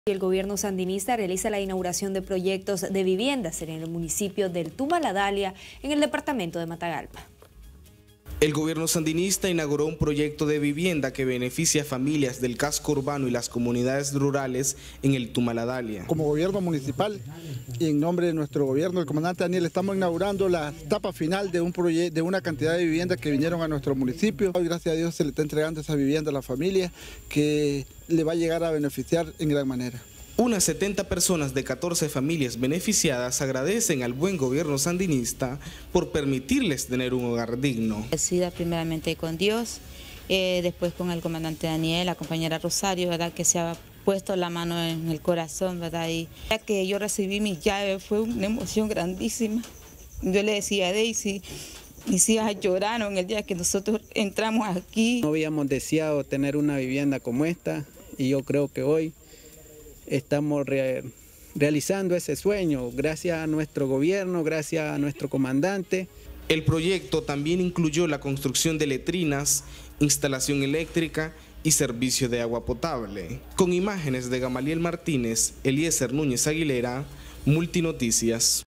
El gobierno sandinista realiza la inauguración de proyectos de viviendas en el municipio del Tumaladalia, en el departamento de Matagalpa. El gobierno sandinista inauguró un proyecto de vivienda que beneficia a familias del casco urbano y las comunidades rurales en el Tumaladalia. Como gobierno municipal y en nombre de nuestro gobierno, el comandante Daniel, estamos inaugurando la etapa final de una cantidad de viviendas que vinieron a nuestro municipio. Hoy, gracias a Dios, se le está entregando esa vivienda a la familia que le va a llegar a beneficiar en gran manera. Unas 70 personas de 14 familias beneficiadas agradecen al buen gobierno sandinista por permitirles tener un hogar digno. Agradecida primeramente con Dios, después con el comandante Daniel, la compañera Rosario, ¿verdad?, que se ha puesto la mano en el corazón, ¿verdad? Y ya que yo recibí mis llaves fue una emoción grandísima. Yo le decía a Daisy, mis hijas lloraron el día que nosotros entramos aquí. No habíamos deseado tener una vivienda como esta y yo creo que hoy estamos realizando ese sueño, gracias a nuestro gobierno, gracias a nuestro comandante. El proyecto también incluyó la construcción de letrinas, instalación eléctrica y servicio de agua potable. Con imágenes de Gamaliel Martínez, Eliezer Núñez Aguilera, Multinoticias.